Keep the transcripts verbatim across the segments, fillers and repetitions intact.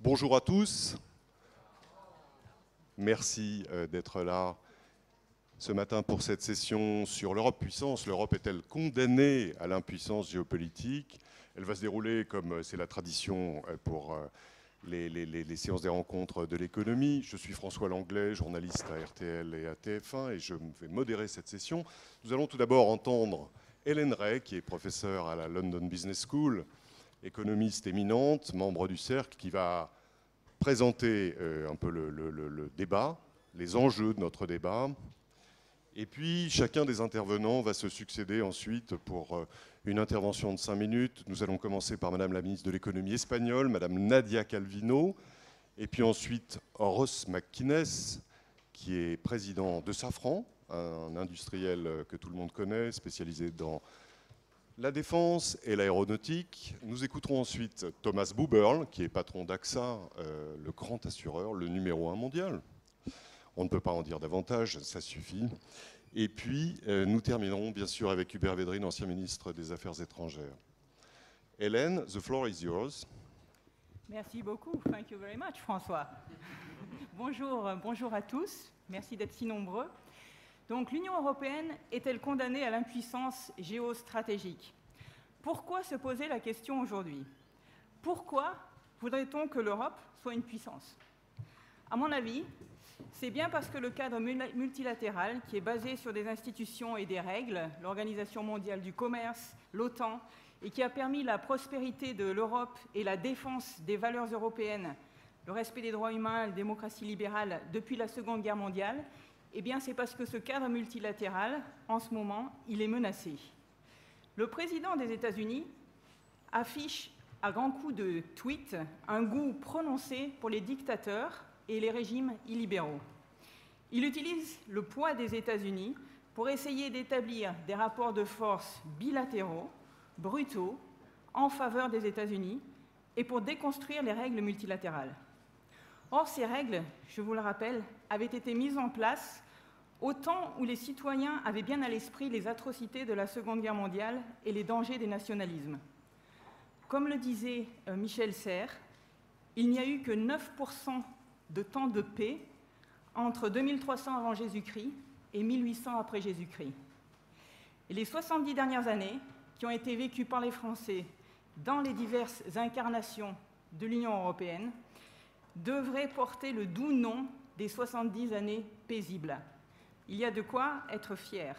Bonjour à tous. Merci euh, d'être là ce matin pour cette session sur l'Europe puissance. L'Europe est-elle condamnée à l'impuissance géopolitique? Elle va se dérouler comme c'est la tradition pour les, les, les, les séances des rencontres de l'économie. Je suis François Langlais, journaliste à R T L et à T F un, et je vais modérer cette session. Nous allons tout d'abord entendre Hélène Rey, qui est professeure à la London Business School, économiste éminente, membre du cercle, qui va présenter euh, un peu le, le, le, le débat, les enjeux de notre débat. Et puis, chacun des intervenants va se succéder ensuite pour euh, une intervention de cinq minutes. Nous allons commencer par Madame la ministre de l'économie espagnole, Madame Nadia Calvino, et puis ensuite Ross McInnes, qui est président de Safran, un industriel que tout le monde connaît, spécialisé dans la défense et l'aéronautique. Nous écouterons ensuite Thomas Buberl, qui est patron d'A X A, euh, le grand assureur, le numéro un mondial. On ne peut pas en dire davantage, ça suffit. Et puis, euh, nous terminerons bien sûr avec Hubert Védrine, ancien ministre des Affaires étrangères. Hélène, the floor is yours. Merci beaucoup. Thank you very much, François. Bonjour, bonjour à tous. Merci d'être si nombreux. Donc, l'Union européenne est-elle condamnée à l'impuissance géostratégique? Pourquoi se poser la question aujourd'hui? Pourquoi voudrait-on que l'Europe soit une puissance? À mon avis, c'est bien parce que le cadre multilatéral, qui est basé sur des institutions et des règles, l'Organisation mondiale du commerce, l'OTAN, et qui a permis la prospérité de l'Europe et la défense des valeurs européennes, le respect des droits humains, la démocratie libérale depuis la Seconde Guerre mondiale, eh bien, c'est parce que ce cadre multilatéral, en ce moment, il est menacé. Le président des États-Unis affiche à grands coups de tweets un goût prononcé pour les dictateurs et les régimes illibéraux. Il utilise le poids des États-Unis pour essayer d'établir des rapports de force bilatéraux, brutaux, en faveur des États-Unis et pour déconstruire les règles multilatérales. Or, ces règles, je vous le rappelle, avaient été mises en place au temps où les citoyens avaient bien à l'esprit les atrocités de la Seconde Guerre mondiale et les dangers des nationalismes. Comme le disait euh, Michel Serres, il n'y a eu que neuf pour cent de temps de paix entre deux mille trois cents avant Jésus-Christ et mille huit cents après Jésus-Christ. Et les soixante-dix dernières années, qui ont été vécues par les Français dans les diverses incarnations de l'Union européenne, devrait porter le doux nom des soixante-dix années paisibles. Il y a de quoi être fier.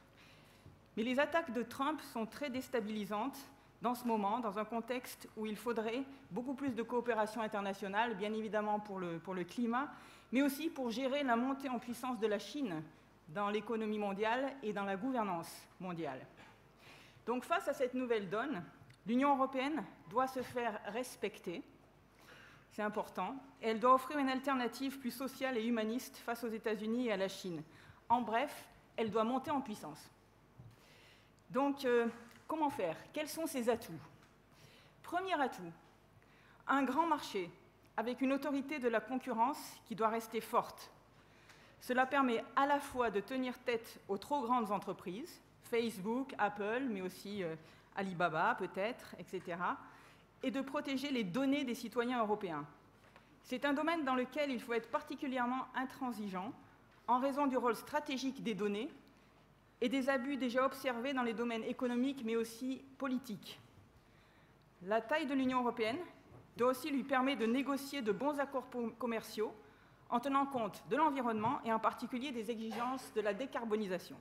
Mais les attaques de Trump sont très déstabilisantes dans ce moment, dans un contexte où il faudrait beaucoup plus de coopération internationale, bien évidemment pour le, pour le climat, mais aussi pour gérer la montée en puissance de la Chine dans l'économie mondiale et dans la gouvernance mondiale. Donc face à cette nouvelle donne, l'Union européenne doit se faire respecter. C'est important. Et elle doit offrir une alternative plus sociale et humaniste face aux États-Unis et à la Chine. En bref, elle doit monter en puissance. Donc, euh, comment faire? Quels sont ses atouts? Premier atout, un grand marché avec une autorité de la concurrence qui doit rester forte. Cela permet à la fois de tenir tête aux trop grandes entreprises, Facebook, Apple, mais aussi euh, Alibaba peut-être, et cetera, et de protéger les données des citoyens européens. C'est un domaine dans lequel il faut être particulièrement intransigeant en raison du rôle stratégique des données et des abus déjà observés dans les domaines économiques mais aussi politiques. La taille de l'Union européenne doit aussi lui permettre de négocier de bons accords commerciaux en tenant compte de l'environnement et en particulier des exigences de la décarbonisation.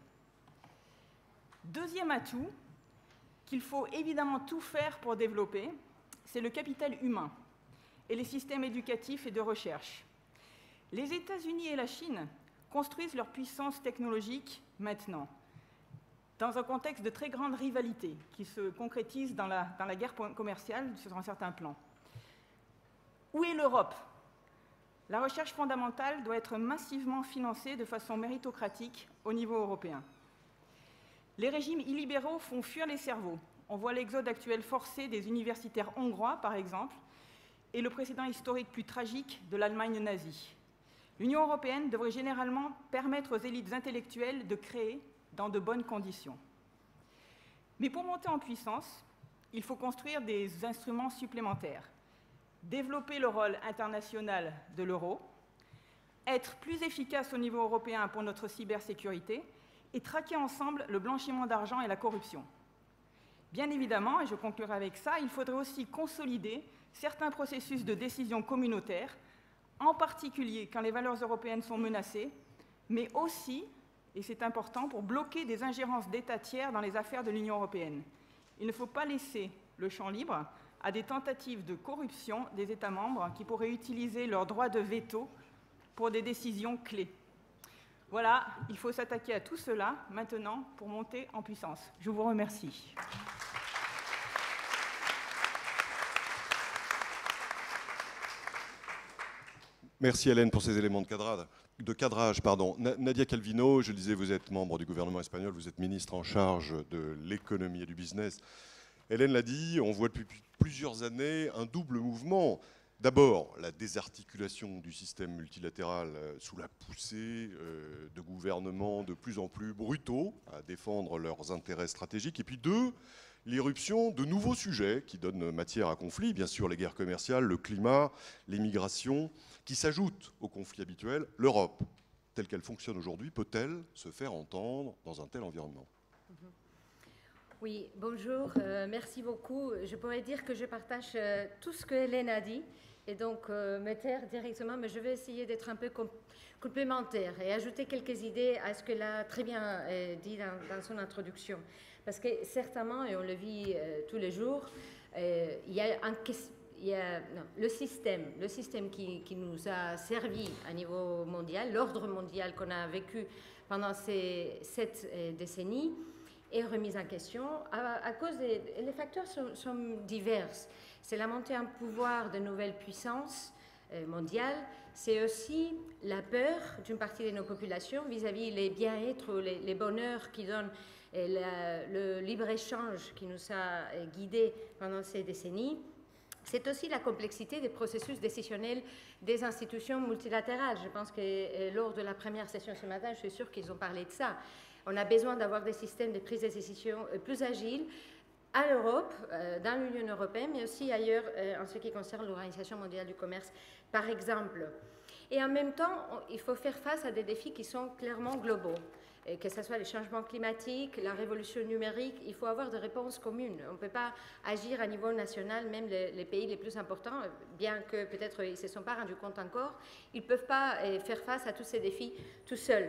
Deuxième atout qu'il faut évidemment tout faire pour développer, c'est le capital humain et les systèmes éducatifs et de recherche. Les États-Unis et la Chine construisent leur puissance technologique maintenant, dans un contexte de très grande rivalité qui se concrétise dans la, dans la guerre commerciale sur un certain plan. Où est l'Europe? La recherche fondamentale doit être massivement financée de façon méritocratique au niveau européen. Les régimes illibéraux font fuir les cerveaux. On voit l'exode actuel forcé des universitaires hongrois, par exemple, et le précédent historique plus tragique de l'Allemagne nazie. L'Union européenne devrait généralement permettre aux élites intellectuelles de créer dans de bonnes conditions. Mais pour monter en puissance, il faut construire des instruments supplémentaires. développer le rôle international de l'euro, être plus efficace au niveau européen pour notre cybersécurité et traquer ensemble le blanchiment d'argent et la corruption. Bien évidemment, et je conclurai avec ça, il faudrait aussi consolider certains processus de décision communautaire, en particulier quand les valeurs européennes sont menacées, mais aussi, et c'est important, pour bloquer des ingérences d'États tiers dans les affaires de l'Union européenne. Il ne faut pas laisser le champ libre à des tentatives de corruption des États membres qui pourraient utiliser leur droit de veto pour des décisions clés. Voilà, il faut s'attaquer à tout cela maintenant pour monter en puissance. Je vous remercie. Merci Hélène pour ces éléments de cadrage. De cadrage pardon. Nadia Calvino, je le disais, vous êtes membre du gouvernement espagnol, vous êtes ministre en charge de l'économie et du business. Hélène l'a dit, on voit depuis plusieurs années un double mouvement. D'abord, la désarticulation du système multilatéral sous la poussée de gouvernements de plus en plus brutaux à défendre leurs intérêts stratégiques. Et puis deux, l'irruption de nouveaux sujets qui donnent matière à conflit, bien sûr les guerres commerciales, le climat, les migrations, qui s'ajoutent aux conflits habituels. L'Europe, telle qu'elle fonctionne aujourd'hui, peut-elle se faire entendre dans un tel environnement ? Oui, bonjour, euh, merci beaucoup. Je pourrais dire que je partage euh, tout ce que Hélène a dit et donc euh, me taire directement, mais je vais essayer d'être un peu com complémentaire et ajouter quelques idées à ce qu'elle a très bien euh, dit dans, dans son introduction. Parce que certainement, et on le vit euh, tous les jours, euh, il y a, un, il y a non, le système, le système qui, qui nous a servi à niveau mondial, l'ordre mondial qu'on a vécu pendant ces sept euh, décennies, est remise en question à, à cause des les facteurs sont, sont divers. C'est la montée en pouvoir de nouvelles puissances euh, mondiales, c'est aussi la peur d'une partie de nos populations vis-à-vis les bien-être, les, les bonheurs qui donnent et la, le libre-échange qui nous a euh, guidés pendant ces décennies. C'est aussi la complexité des processus décisionnels des institutions multilatérales. Je pense que euh, lors de la première session ce matin, je suis sûre qu'ils ont parlé de ça. On a besoin d'avoir des systèmes de prise de décision plus agiles à l'Europe, euh, dans l'Union européenne, mais aussi ailleurs euh, en ce qui concerne l'Organisation mondiale du commerce, par exemple. Et en même temps, on, il faut faire face à des défis qui sont clairement globaux. Et que ce soit les changements climatiques, la révolution numérique, il faut avoir des réponses communes. On ne peut pas agir à niveau national, même les, les pays les plus importants, bien que peut-être ils ne se sont pas rendus compte encore, ils ne peuvent pas euh, faire face à tous ces défis tout seuls.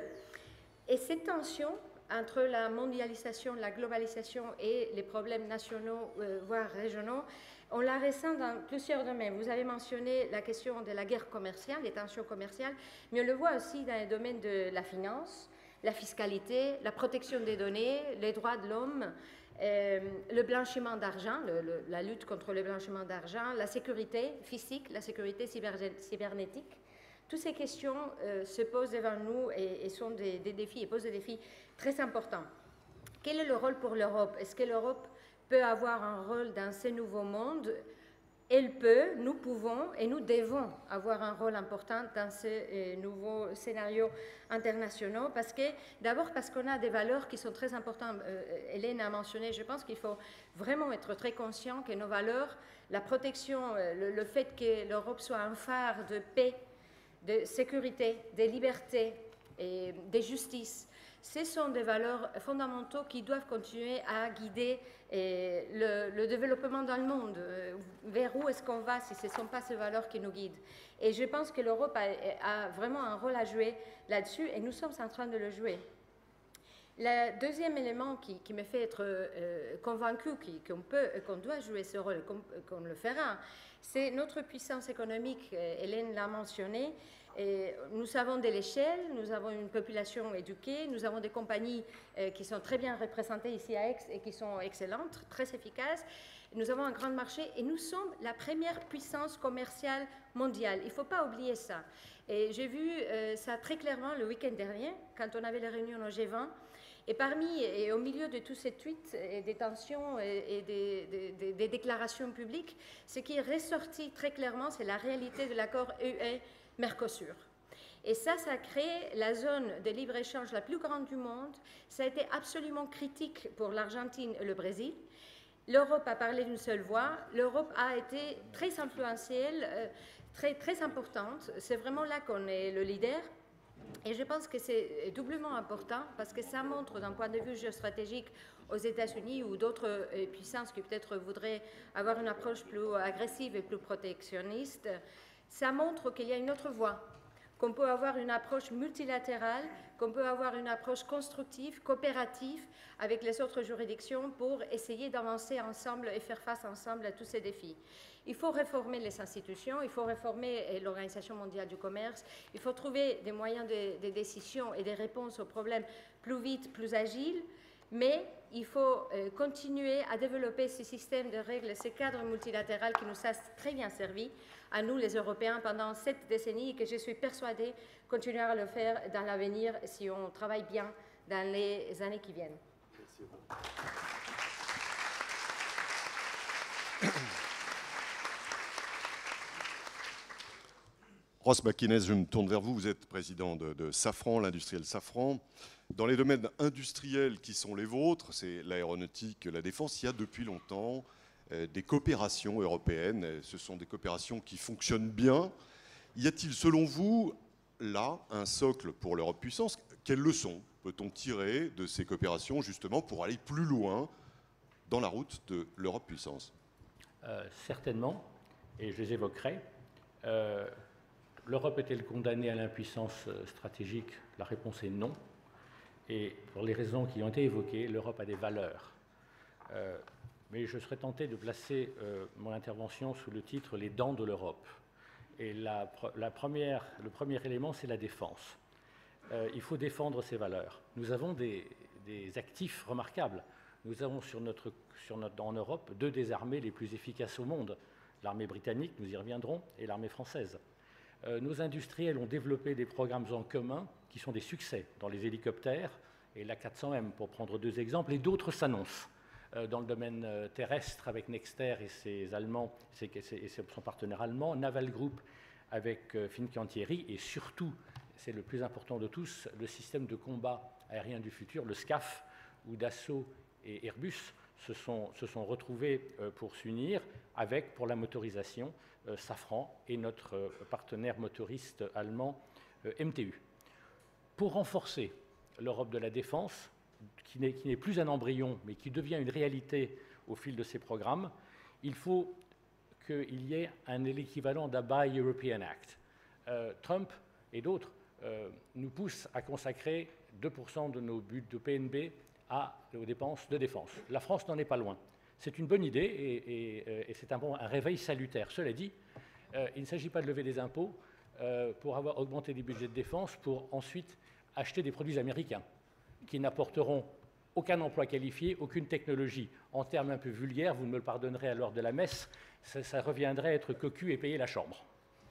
Et cette tension entre la mondialisation, la globalisation et les problèmes nationaux, euh, voire régionaux, on la ressent dans plusieurs domaines. Vous avez mentionné la question de la guerre commerciale, des tensions commerciales, mais on le voit aussi dans les domaines de la finance, la fiscalité, la protection des données, les droits de l'homme, euh, le blanchiment d'argent, la lutte contre le blanchiment d'argent, la sécurité physique, la sécurité cyber, cybernétique. Toutes ces questions euh, se posent devant nous et, et sont des, des défis, et posent des défis très importants. Quel est le rôle pour l'Europe? Est-ce que l'Europe peut avoir un rôle dans ce nouveau monde? Elle peut, nous pouvons et nous devons avoir un rôle important dans ces euh, nouveaux scénarios internationaux, parce que, d'abord parce qu'on a des valeurs qui sont très importantes. Euh, Hélène a mentionné, je pense qu'il faut vraiment être très conscient que nos valeurs, la protection, euh, le, le fait que l'Europe soit un phare de paix, de sécurité, de liberté et de justice. Ce sont des valeurs fondamentaux qui doivent continuer à guider eh, le, le développement dans le monde. Vers où est-ce qu'on va si ce ne sont pas ces valeurs qui nous guident? Et je pense que l'Europe a, a vraiment un rôle à jouer là-dessus et nous sommes en train de le jouer. Le deuxième élément qui, qui me fait être euh, convaincu qu'on peut, qu'on doit jouer ce rôle, qu'on, qu'on le fera, c'est notre puissance économique. Hélène l'a mentionné. Et nous avons de l'échelle, nous avons une population éduquée, nous avons des compagnies euh, qui sont très bien représentées ici à Aix et qui sont excellentes, très efficaces. Nous avons un grand marché et nous sommes la première puissance commerciale mondiale. Il ne faut pas oublier ça. Et j'ai vu euh, ça très clairement le week-end dernier, quand on avait la réunion au G vingt. Et parmi et au milieu de tous ces tweets et des tensions et, et des, des, des, des déclarations publiques, ce qui est ressorti très clairement, c'est la réalité de l'accord E U Mercosur. Et ça, ça a créé la zone de libre-échange la plus grande du monde. Ça a été absolument critique pour l'Argentine et le Brésil. l'Europe a parlé d'une seule voix, l'Europe a été très influentielle, euh, très, très importante. C'est vraiment là qu'on est le leader. Et je pense que c'est doublement important parce que ça montre d'un point de vue géostratégique aux États-Unis ou d'autres euh, puissances qui peut-être voudraient avoir une approche plus agressive et plus protectionniste, ça montre qu'il y a une autre voie, qu'on peut avoir une approche multilatérale, qu'on peut avoir une approche constructive, coopérative avec les autres juridictions pour essayer d'avancer ensemble et faire face ensemble à tous ces défis. Il faut réformer les institutions, il faut réformer l'Organisation mondiale du commerce, il faut trouver des moyens de, de décision et des réponses aux problèmes plus vite, plus agiles, mais il faut euh, continuer à développer ce système de règles, ce cadre multilatéral qui nous a très bien servi à nous, les Européens, pendant cette décennie et que je suis persuadée continuera à le faire dans l'avenir si on travaille bien dans les années qui viennent. Merci. Ross McInnes, je me tourne vers vous. Vous êtes président de, de Safran, l'industriel Safran. Dans les domaines industriels qui sont les vôtres, c'est l'aéronautique, la défense, il y a depuis longtemps euh, des coopérations européennes. Ce sont des coopérations qui fonctionnent bien. Y a-t-il, selon vous, là, un socle pour l'Europe puissance? Quelles leçons peut-on tirer de ces coopérations, justement, pour aller plus loin dans la route de l'Europe puissance? euh, Certainement, et je les évoquerai. Euh, L'Europe est-elle condamnée à l'impuissance stratégique? La réponse est non. Et pour les raisons qui ont été évoquées, l'Europe a des valeurs. Euh, mais je serais tenté de placer euh, mon intervention sous le titre « Les dents de l'Europe ». Et la, la première, le premier élément, c'est la défense. Euh, il faut défendre ces valeurs. Nous avons des, des actifs remarquables. Nous avons sur notre, sur notre, en Europe deux des armées les plus efficaces au monde. L'armée britannique, nous y reviendrons, et l'armée française. Euh, nos industriels ont développé des programmes en commun qui sont des succès dans les hélicoptères et l'A quatre cents M, pour prendre deux exemples, et d'autres s'annoncent euh, dans le domaine euh, terrestre avec Nexter et ses Allemands, ses, ses, et son partenaire allemand, Naval Group avec euh, Fincantieri, et surtout, c'est le plus important de tous, le système de combat aérien du futur, le SCAF, où Dassault et Airbus se sont, se sont retrouvés euh, pour s'unir avec, pour la motorisation, Euh, Safran et notre euh, partenaire motoriste allemand euh, M T U. Pour renforcer l'Europe de la défense, qui n'est, qui n'est plus un embryon, mais qui devient une réalité au fil de ces programmes, il faut qu'il y ait un équivalent d'un Buy European Act. Euh, Trump et d'autres euh, nous poussent à consacrer deux pour cent de nos buts de P N B à, aux dépenses de défense. La France n'en est pas loin. C'est une bonne idée et, et, et c'est un, bon, un réveil salutaire. Cela dit, euh, il ne s'agit pas de lever des impôts euh, pour avoir augmenté les budgets de défense pour ensuite acheter des produits américains qui n'apporteront aucun emploi qualifié, aucune technologie. En termes un peu vulgaires, vous me le pardonnerez à l'heure de la messe, ça, ça reviendrait à être cocu et payer la chambre.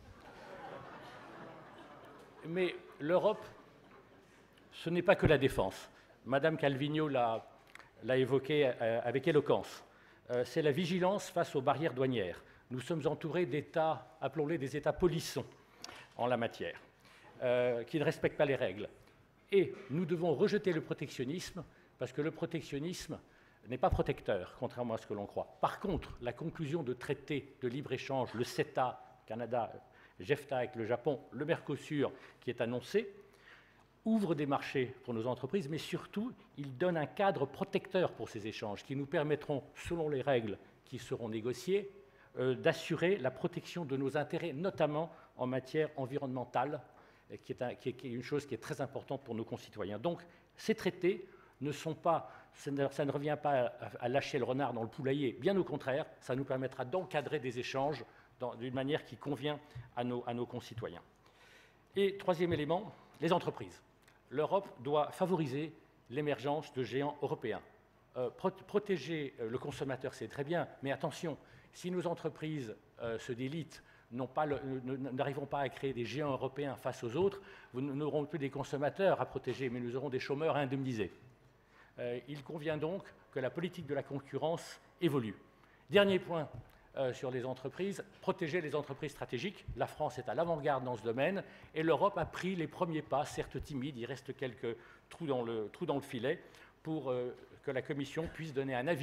Mais l'Europe, ce n'est pas que la défense. Madame Calvino l'a, l'a évoqué euh, avec éloquence. Euh, c'est la vigilance face aux barrières douanières. Nous sommes entourés d'États, appelons-les des États polissons en la matière, euh, qui ne respectent pas les règles. Et nous devons rejeter le protectionnisme, parce que le protectionnisme n'est pas protecteur, contrairement à ce que l'on croit. Par contre, la conclusion de traités de libre-échange, le CETA, Canada, JEFTA avec le Japon, le Mercosur qui est annoncé, ouvre des marchés pour nos entreprises, mais surtout, il donne un cadre protecteur pour ces échanges qui nous permettront, selon les règles qui seront négociées, euh, d'assurer la protection de nos intérêts, notamment en matière environnementale, qui est, un, qui, est, qui est une chose qui est très importante pour nos concitoyens. Donc, ces traités ne sont pas, ça ne, ça ne revient pas à, à lâcher le renard dans le poulailler, bien au contraire, ça nous permettra d'encadrer des échanges d'une manière qui convient à nos, à nos concitoyens. Et troisième élément, les entreprises. L'Europe doit favoriser l'émergence de géants européens. Euh, pro protéger le consommateur, c'est très bien, mais attention, si nos entreprises euh, se délitent, n'arrivons pas à créer des géants européens face aux autres, nous n'aurons plus des consommateurs à protéger, mais nous aurons des chômeurs à indemniser. Euh, il convient donc que la politique de la concurrence évolue. Dernier point euh, sur les entreprises, protéger les entreprises stratégiques. La France est à l'avant-garde dans ce domaine et l'Europe a pris les premiers pas, certes timides, il reste quelques trous dans le, trous dans le filet, pour euh, que la Commission puisse donner un avis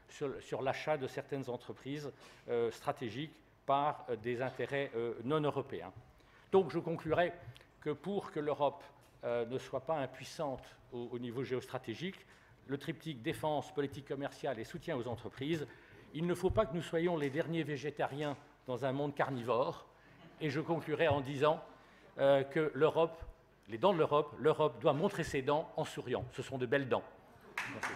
sur, sur l'achat de certaines entreprises euh, stratégiques par euh, des intérêts euh, non européens. Donc je conclurai que pour que l'Europe euh, ne soit pas impuissante au, au niveau géostratégique, le triptyque défense, politique commerciale et soutien aux entreprises, il ne faut pas que nous soyons les derniers végétariens dans un monde carnivore. Et je conclurai en disant euh, que l'Europe, les dents de l'Europe, l'Europe doit montrer ses dents en souriant. Ce sont de belles dents. Merci.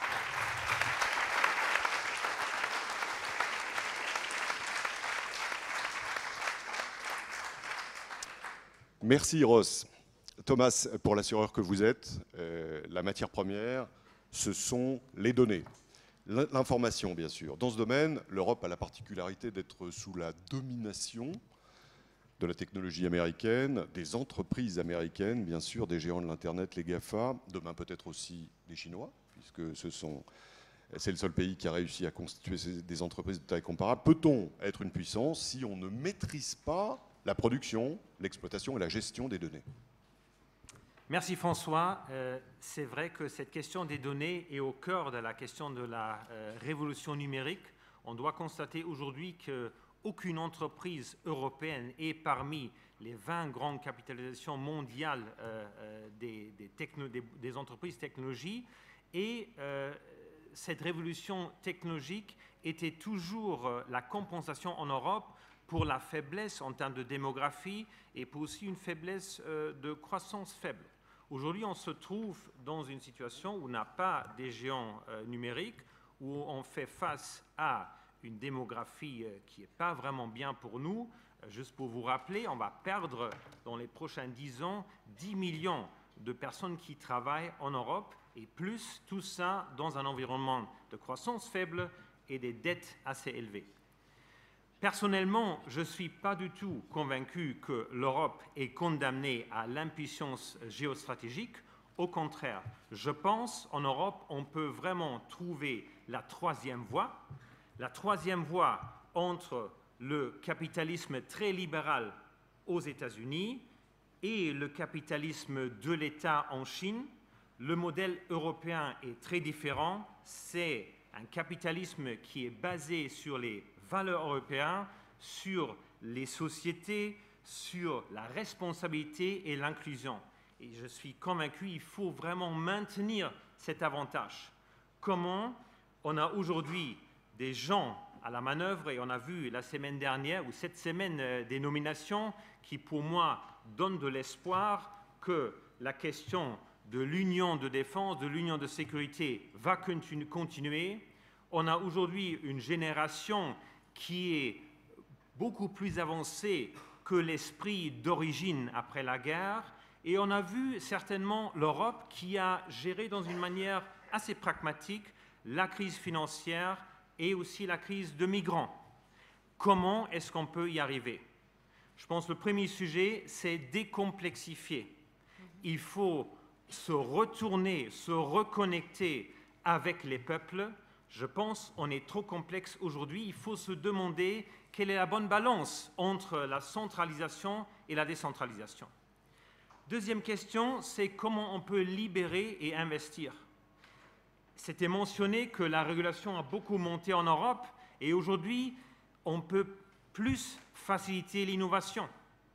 Merci Ross. Thomas, pour l'assureur que vous êtes, euh, la matière première, ce sont les données. L'information, bien sûr. Dans ce domaine, l'Europe a la particularité d'être sous la domination de la technologie américaine, des entreprises américaines, bien sûr, des géants de l'Internet, les GAFA, demain peut-être aussi des Chinois, puisque ce sont, c'est le seul pays qui a réussi à constituer des entreprises de taille comparable. Peut-on être une puissance si on ne maîtrise pas la production, l'exploitation et la gestion des données? Merci François. Euh, c'est vrai que cette question des données est au cœur de la question de la euh, révolution numérique. On doit constater aujourd'hui qu'aucune entreprise européenne est parmi les vingt grandes capitalisations mondiales euh, euh, des, des, techno, des, des entreprises technologiques. Et euh, cette révolution technologique était toujours euh, la compensation en Europe pour la faiblesse en termes de démographie et pour aussi une faiblesse euh, de croissance faible. Aujourd'hui, on se trouve dans une situation où on n'a pas des géants euh, numériques, où on fait face à une démographie euh, qui n'est pas vraiment bien pour nous. Euh, juste pour vous rappeler, on va perdre dans les prochains dix ans dix millions de personnes qui travaillent en Europe et plus, tout ça dans un environnement de croissance faible et des dettes assez élevées. Personnellement, je ne suis pas du tout convaincu que l'Europe est condamnée à l'impuissance géostratégique. Au contraire, je pense qu'en Europe, on peut vraiment trouver la troisième voie, la troisième voie entre le capitalisme très libéral aux États-Unis et le capitalisme de l'État en Chine. Le modèle européen est très différent. C'est un capitalisme qui est basé sur les valeurs européennes, sur les sociétés, sur la responsabilité et l'inclusion. Et je suis convaincu qu'il faut vraiment maintenir cet avantage. Comment on a aujourd'hui des gens à la manœuvre, et on a vu la semaine dernière ou cette semaine euh, des nominations qui, pour moi, donnent de l'espoir que la question de l'union de défense, de l'union de sécurité va continu- continuer. On a aujourd'hui une génération qui est beaucoup plus avancée que l'esprit d'origine après la guerre. Et on a vu certainement l'Europe qui a géré dans une manière assez pragmatique la crise financière et aussi la crise de migrants. Comment est-ce qu'on peut y arriver? Je pense que le premier sujet, c'est décomplexifier. Il faut se retourner, se reconnecter avec les peuples. Je pense qu'on est trop complexe aujourd'hui. Il faut se demander quelle est la bonne balance entre la centralisation et la décentralisation. Deuxième question, c'est comment on peut libérer et investir. C'était mentionné que la régulation a beaucoup monté en Europe et aujourd'hui, on peut plus faciliter l'innovation.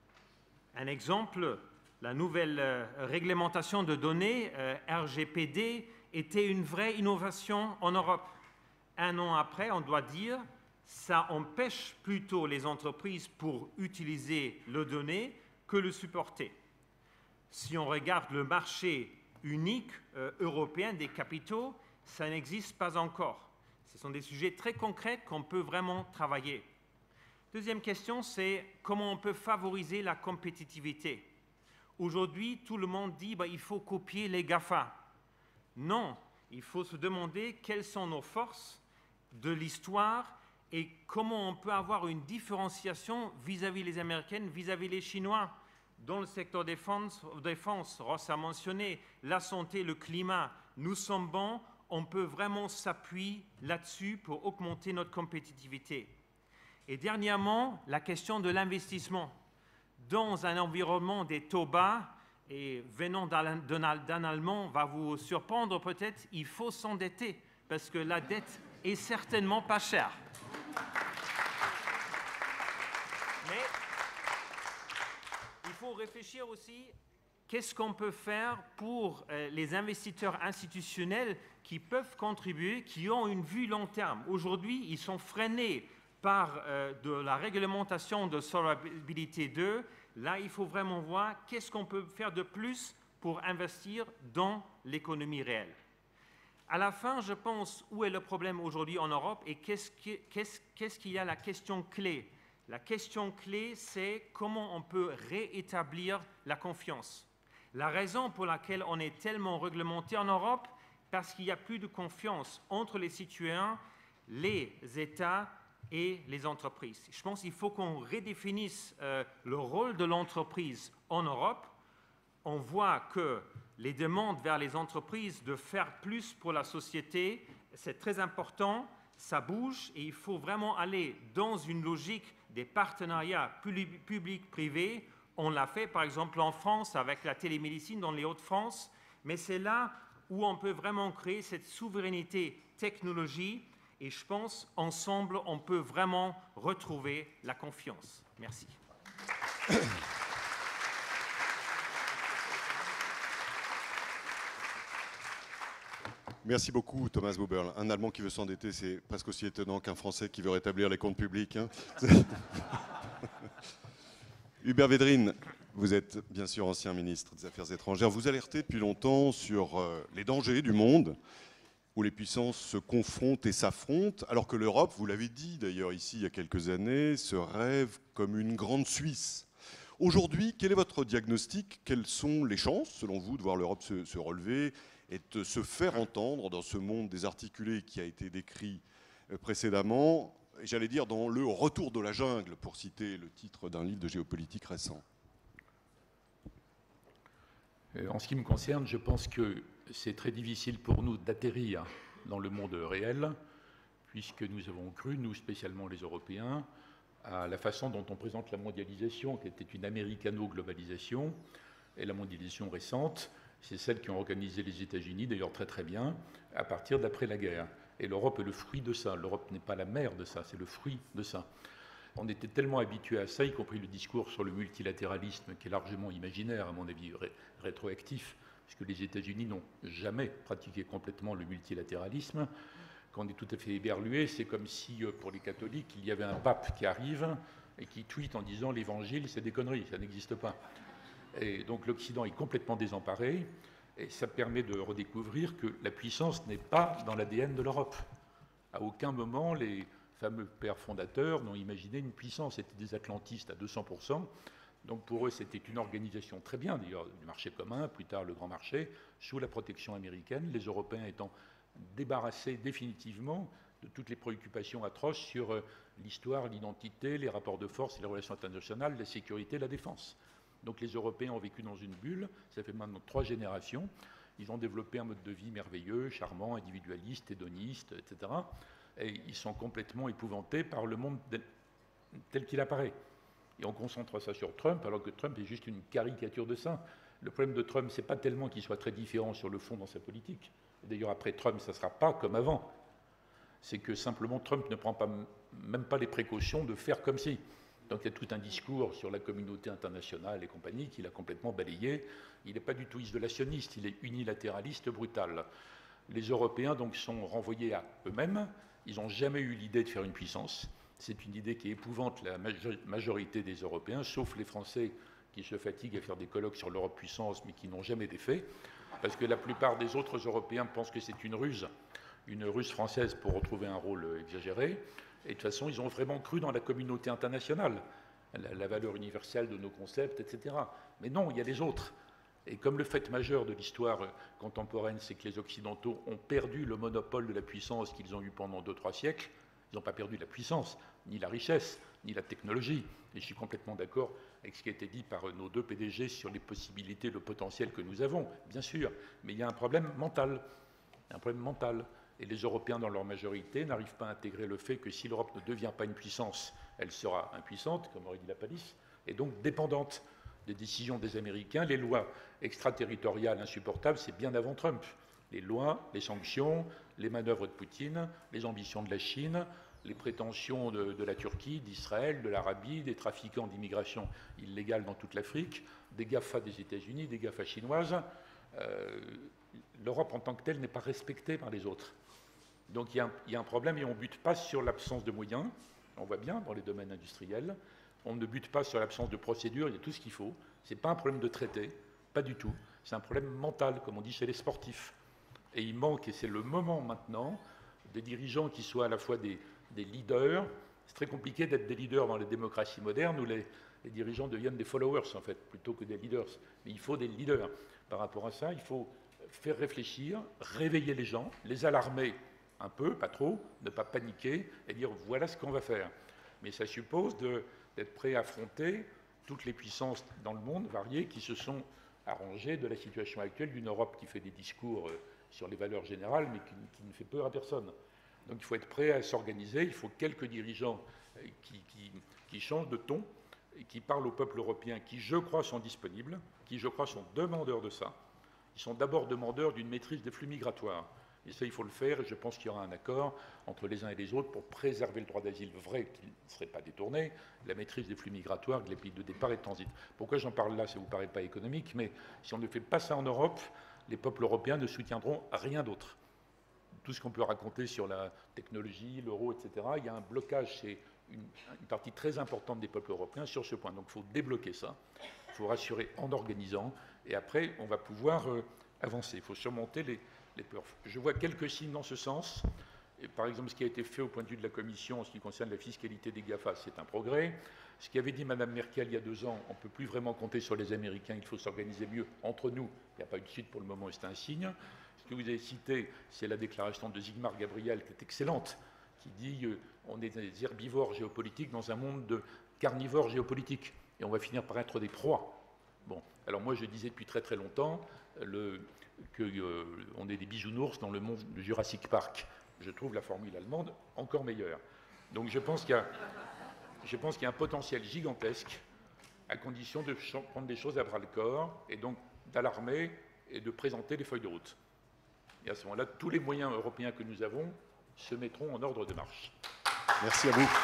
Un exemple, la nouvelle euh, réglementation de données, euh, R G P D, était une vraie innovation en Europe. Un an après, on doit dire, ça empêche plutôt les entreprises pour utiliser les données que le supporter. Si on regarde le marché unique euh, européen des capitaux, ça n'existe pas encore. Ce sont des sujets très concrets qu'on peut vraiment travailler. Deuxième question, c'est comment on peut favoriser la compétitivité. Aujourd'hui, tout le monde dit bah, il faut copier les GAFA. Non, il faut se demander quelles sont nos forces de l'histoire et comment on peut avoir une différenciation vis-à-vis les Américaines, vis-à-vis les Chinois. Dans le secteur défense, défense, Ross a mentionné la santé, le climat. Nous sommes bons, on peut vraiment s'appuyer là-dessus pour augmenter notre compétitivité. Et dernièrement, la question de l'investissement. Dans un environnement des taux bas, et venant d'un Allemand va vous surprendre peut-être, il faut s'endetter parce que la dette et certainement pas cher. Mais il faut réfléchir aussi, qu'est-ce qu'on peut faire pour euh, les investisseurs institutionnels qui peuvent contribuer, qui ont une vue long terme. Aujourd'hui, ils sont freinés par euh, de la réglementation de solvabilité deux. Là, il faut vraiment voir qu'est-ce qu'on peut faire de plus pour investir dans l'économie réelle. À la fin, je pense, où est le problème aujourd'hui en Europe et qu'est-ce qui, qu'est-ce, qu'est-ce qu'il y a la question clé? La question clé, c'est comment on peut réétablir la confiance. La raison pour laquelle on est tellement réglementé en Europe, parce qu'il n'y a plus de confiance entre les citoyens, les États et les entreprises. Je pense qu'il faut qu'on redéfinisse euh, le rôle de l'entreprise en Europe. On voit que les demandes vers les entreprises de faire plus pour la société, c'est très important, ça bouge et il faut vraiment aller dans une logique des partenariats publics-privés. On l'a fait par exemple en France avec la télémédecine dans les Hauts-de-France, mais c'est là où on peut vraiment créer cette souveraineté technologie et je pense ensemble on peut vraiment retrouver la confiance. Merci. Merci beaucoup, Thomas Buberl. Un Allemand qui veut s'endetter, c'est presque aussi étonnant qu'un Français qui veut rétablir les comptes publics. Hein. Hubert Védrine, vous êtes bien sûr ancien ministre des Affaires étrangères. Vous alertez depuis longtemps sur euh, les dangers du monde où les puissances se confrontent et s'affrontent, alors que l'Europe, vous l'avez dit d'ailleurs ici il y a quelques années, se rêve comme une grande Suisse. Aujourd'hui, quel est votre diagnostic? Quelles sont les chances, selon vous, de voir l'Europe se, se relever et de se faire entendre dans ce monde désarticulé qui a été décrit précédemment, j'allais dire dans le retour de la jungle, pour citer le titre d'un livre de géopolitique récent? En ce qui me concerne, je pense que c'est très difficile pour nous d'atterrir dans le monde réel, puisque nous avons cru, nous spécialement les Européens, à la façon dont on présente la mondialisation, qui était une américano-globalisation, et la mondialisation récente, c'est celle qui ont organisé les États-Unis, d'ailleurs très très bien, à partir d'après la guerre. Et l'Europe est le fruit de ça. L'Europe n'est pas la mère de ça, c'est le fruit de ça. On était tellement habitués à ça, y compris le discours sur le multilatéralisme, qui est largement imaginaire, à mon avis, ré rétroactif, puisque les États-Unis n'ont jamais pratiqué complètement le multilatéralisme. Quand on est tout à fait éberlué, c'est comme si, pour les catholiques, il y avait un pape qui arrive et qui tweet en disant « l'évangile, c'est des conneries, ça n'existe pas ». Et donc l'Occident est complètement désemparé, et ça permet de redécouvrir que la puissance n'est pas dans l'A D N de l'Europe. À aucun moment, les fameux pères fondateurs n'ont imaginé une puissance. C'était des atlantistes à deux cents pour cent. Donc pour eux, c'était une organisation très bien, d'ailleurs, du marché commun, plus tard le grand marché, sous la protection américaine, les Européens étant débarrassés définitivement de toutes les préoccupations atroces sur l'histoire, l'identité, les rapports de force, les relations internationales, la sécurité, la défense. Donc les Européens ont vécu dans une bulle, ça fait maintenant trois générations. Ils ont développé un mode de vie merveilleux, charmant, individualiste, hédoniste, et cetera. Et ils sont complètement épouvantés par le monde tel qu'il apparaît. Et on concentre ça sur Trump, alors que Trump est juste une caricature de ça. Le problème de Trump, ce n'est pas tellement qu'il soit très différent sur le fond dans sa politique. D'ailleurs, après Trump, ça ne sera pas comme avant. C'est que simplement Trump ne prend pas, même pas les précautions de faire comme si. Donc il y a tout un discours sur la communauté internationale et compagnie qu'il a complètement balayé. Il n'est pas du tout isolationniste, il est unilatéraliste brutal. Les Européens donc sont renvoyés à eux-mêmes. Ils n'ont jamais eu l'idée de faire une puissance. C'est une idée qui épouvante la majorité des Européens, sauf les Français qui se fatiguent à faire des colloques sur l'Europe puissance, mais qui n'ont jamais été faits. Parce que la plupart des autres Européens pensent que c'est une ruse, une ruse française pour retrouver un rôle exagéré. Et de toute façon, ils ont vraiment cru dans la communauté internationale, la, la valeur universelle de nos concepts, et cetera. Mais non, il y a les autres. Et comme le fait majeur de l'histoire contemporaine, c'est que les Occidentaux ont perdu le monopole de la puissance qu'ils ont eu pendant deux, trois siècles, ils n'ont pas perdu la puissance, ni la richesse, ni la technologie. Et je suis complètement d'accord avec ce qui a été dit par nos deux P D G sur les possibilités, le potentiel que nous avons, bien sûr. Mais il y a un problème mental. Un problème mental. Et les Européens, dans leur majorité, n'arrivent pas à intégrer le fait que si l'Europe ne devient pas une puissance, elle sera impuissante, comme aurait dit la Palisse, et donc dépendante des décisions des Américains. Les lois extraterritoriales insupportables, c'est bien avant Trump. Les lois, les sanctions, les manœuvres de Poutine, les ambitions de la Chine, les prétentions de, de la Turquie, d'Israël, de l'Arabie, des trafiquants d'immigration illégale dans toute l'Afrique, des GAFA des États-Unis, des GAFA chinoises. Euh, L'Europe en tant que telle n'est pas respectée par les autres. Donc il y a un, il y a un problème et on ne bute pas sur l'absence de moyens. On voit bien dans les domaines industriels. On ne bute pas sur l'absence de procédures, il y a tout ce qu'il faut. Ce n'est pas un problème de traité, pas du tout. C'est un problème mental, comme on dit chez les sportifs. Et il manque, et c'est le moment maintenant, des dirigeants qui soient à la fois des, des leaders. C'est très compliqué d'être des leaders dans les démocraties modernes où les, les dirigeants deviennent des followers, en fait, plutôt que des leaders. Mais il faut des leaders. Par rapport à ça, il faut faire réfléchir, réveiller les gens, les alarmer un peu, pas trop, ne pas paniquer et dire voilà ce qu'on va faire. Mais ça suppose d'être prêt à affronter toutes les puissances dans le monde variées qui se sont arrangées de la situation actuelle d'une Europe qui fait des discours sur les valeurs générales mais qui, qui ne fait peur à personne. Donc il faut être prêt à s'organiser, il faut quelques dirigeants qui, qui, qui changent de ton et qui parlent au peuple européen qui, je crois, sont disponibles, qui, je crois, sont demandeurs de ça. Ils sont d'abord demandeurs d'une maîtrise des flux migratoires. Et ça, il faut le faire, et je pense qu'il y aura un accord entre les uns et les autres pour préserver le droit d'asile vrai, qui ne serait pas détourné, la maîtrise des flux migratoires, les pays de départ et de transit. Pourquoi j'en parle là? Ça ne vous paraît pas économique, mais si on ne fait pas ça en Europe, les peuples européens ne soutiendront rien d'autre. Tout ce qu'on peut raconter sur la technologie, l'euro, et cetera, il y a un blocage chez une, une partie très importante des peuples européens sur ce point. Donc il faut débloquer ça, il faut rassurer en organisant, et après, on va pouvoir euh, avancer. Il faut surmonter les... Je vois quelques signes dans ce sens. Et par exemple, ce qui a été fait au point de vue de la Commission en ce qui concerne la fiscalité des GAFA, c'est un progrès. Ce qu'avait dit Mme Merkel il y a deux ans, on ne peut plus vraiment compter sur les Américains, il faut s'organiser mieux entre nous. Il n'y a pas eu de suite pour le moment, et c'est un signe. Ce que vous avez cité, c'est la déclaration de Sigmar Gabriel, qui est excellente, qui dit euh, on est des herbivores géopolitiques dans un monde de carnivores géopolitiques, et on va finir par être des proies. Bon, alors moi je disais depuis très très longtemps le... qu'on euh, est des bisounours dans le monde du Jurassic Park. Je trouve la formule allemande encore meilleure. Donc je pense qu'il y a, je pense qu'il y a un potentiel gigantesque à condition de prendre des choses à bras-le-corps et donc d'alarmer et de présenter les feuilles de route. Et à ce moment-là, tous les moyens européens que nous avons se mettront en ordre de marche. Merci à vous.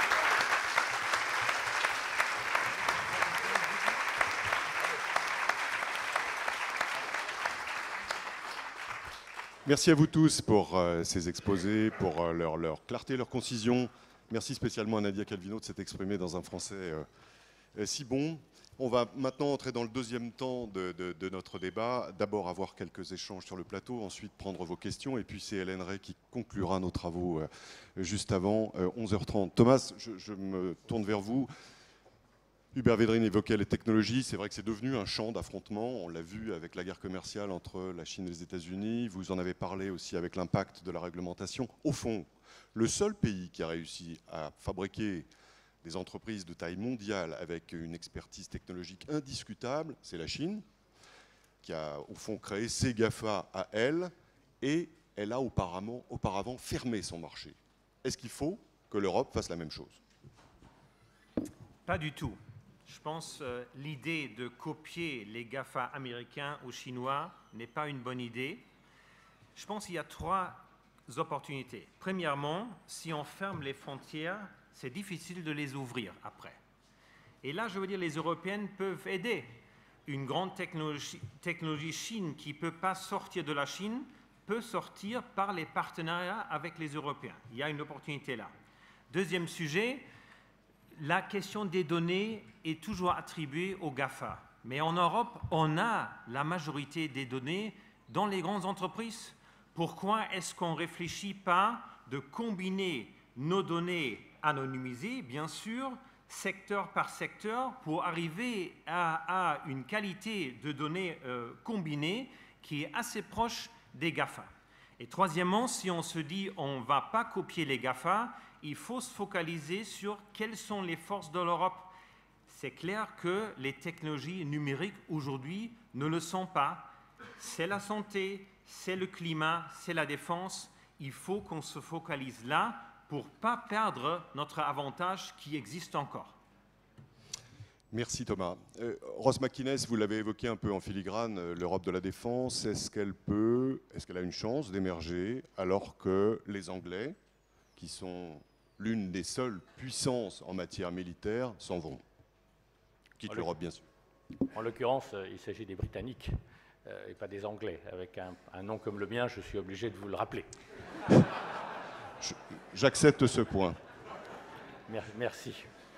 Merci à vous tous pour euh, ces exposés, pour euh, leur, leur clarté, leur concision. Merci spécialement à Nadia Calvino de s'être exprimée dans un français euh, euh, si bon. On va maintenant entrer dans le deuxième temps de, de, de notre débat. D'abord avoir quelques échanges sur le plateau, ensuite prendre vos questions, et puis c'est Hélène Rey qui conclura nos travaux euh, juste avant euh, onze heures trente. Thomas, je, je me tourne vers vous. Hubert Védrine évoquait les technologies. C'est vrai que c'est devenu un champ d'affrontement. On l'a vu avec la guerre commerciale entre la Chine et les États-Unis. Vous en avez parlé aussi avec l'impact de la réglementation. Au fond, le seul pays qui a réussi à fabriquer des entreprises de taille mondiale avec une expertise technologique indiscutable, c'est la Chine, qui a au fond créé ses GAFA à elle, et elle a auparavant, auparavant fermé son marché. Est-ce qu'il faut que l'Europe fasse la même chose? Pas du tout. Je pense que euh, l'idée de copier les GAFA américains ou chinois n'est pas une bonne idée. Je pense qu'il y a trois opportunités. Premièrement, si on ferme les frontières, c'est difficile de les ouvrir après. Et là, je veux dire, les Européennes peuvent aider. Une grande technologie, technologie Chine qui ne peut pas sortir de la Chine peut sortir par les partenariats avec les Européens. Il y a une opportunité là. Deuxième sujet, la question des données est toujours attribuée aux GAFA. Mais en Europe, on a la majorité des données dans les grandes entreprises. Pourquoi est-ce qu'on ne réfléchit pas de combiner nos données anonymisées, bien sûr, secteur par secteur, pour arriver à, à une qualité de données euh, combinées qui est assez proche des GAFA. Et troisièmement, si on se dit on ne va pas copier les GAFA, il faut se focaliser sur quelles sont les forces de l'Europe. C'est clair que les technologies numériques aujourd'hui ne le sont pas. C'est la santé, c'est le climat, c'est la défense. Il faut qu'on se focalise là pour ne pas perdre notre avantage qui existe encore. Merci Thomas. Euh, Ross McInnes, vous l'avez évoqué un peu en filigrane, euh, l'Europe de la défense, est-ce qu'elle peut, est-ce qu'elle a une chance d'émerger alors que les Anglais, qui sont l'une des seules puissances en matière militaire, s'en vont? Quitte l'Europe, bien sûr. En l'occurrence, euh, il s'agit des Britanniques euh, et pas des Anglais. Avec un, un nom comme le mien, je suis obligé de vous le rappeler. J'accepte ce point. Merci.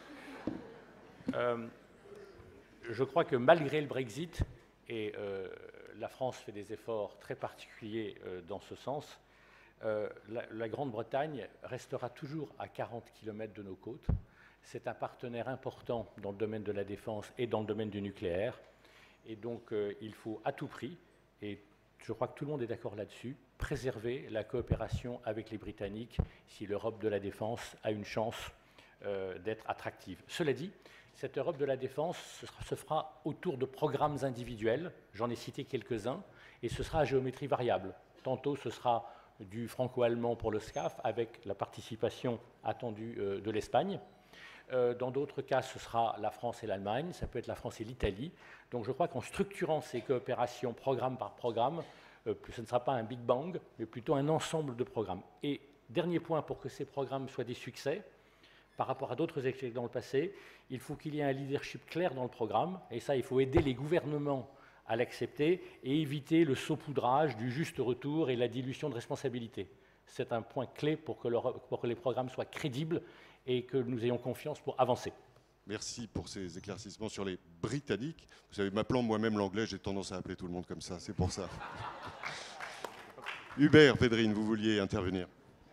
Euh, je crois que malgré le Brexit, et euh, la France fait des efforts très particuliers euh, dans ce sens, euh, la, la Grande-Bretagne restera toujours à quarante kilomètres de nos côtes. C'est un partenaire important dans le domaine de la défense et dans le domaine du nucléaire. Et donc, euh, il faut à tout prix, et je crois que tout le monde est d'accord là-dessus, préserver la coopération avec les Britanniques si l'Europe de la défense a une chance euh, d'être attractive. Cela dit, cette Europe de la défense ce sera, se fera autour de programmes individuels, j'en ai cité quelques-uns, et ce sera à géométrie variable. Tantôt, ce sera du franco-allemand pour le SCAF, avec la participation attendue euh, de l'Espagne. Euh, dans d'autres cas, ce sera la France et l'Allemagne, ça peut être la France et l'Italie. Donc je crois qu'en structurant ces coopérations programme par programme, euh, ce ne sera pas un Big Bang, mais plutôt un ensemble de programmes. Et dernier point, pour que ces programmes soient des succès, par rapport à d'autres échecs dans le passé, il faut qu'il y ait un leadership clair dans le programme, et ça, il faut aider les gouvernements à l'accepter et éviter le saupoudrage du juste retour et la dilution de responsabilité. C'est un point clé pour que, le, pour que les programmes soient crédibles et que nous ayons confiance pour avancer. Merci pour ces éclaircissements sur les Britanniques. Vous savez, m'appelant moi-même l'anglais, j'ai tendance à appeler tout le monde comme ça, c'est pour ça. Hubert Védrine, vous vouliez intervenir.